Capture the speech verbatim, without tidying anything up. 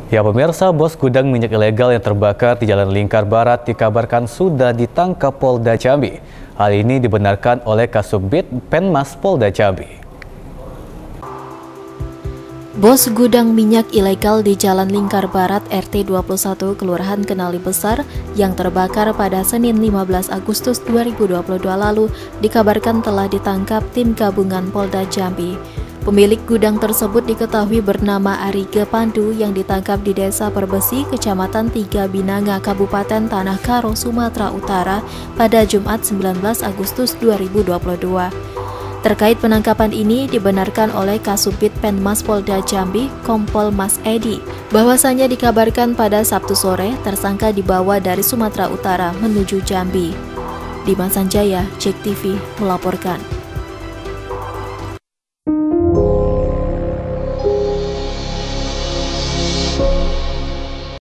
Ya pemirsa, bos gudang minyak ilegal yang terbakar di Jalan Lingkar Barat dikabarkan sudah ditangkap Polda Jambi. Hal ini dibenarkan oleh Kasubdit Penmas Polda Jambi. Bos gudang minyak ilegal di Jalan Lingkar Barat R T dua puluh satu Kelurahan Kenali Besar yang terbakar pada Senin lima belas Agustus dua ribu dua puluh dua lalu dikabarkan telah ditangkap tim gabungan Polda Jambi. Pemilik gudang tersebut diketahui bernama Arige Pandu yang ditangkap di Desa Perbesi, Kecamatan Tiga Binanga, Kabupaten Tanah Karo, Sumatera Utara pada Jumat sembilan belas Agustus dua ribu dua puluh dua. Terkait penangkapan ini dibenarkan oleh Kasubdit Penmas Polda Jambi, Kompol Mas Edi, bahwasanya dikabarkan pada Sabtu sore tersangka dibawa dari Sumatera Utara menuju Jambi. Dimas Sanjaya, Jek T V melaporkan. Thank you.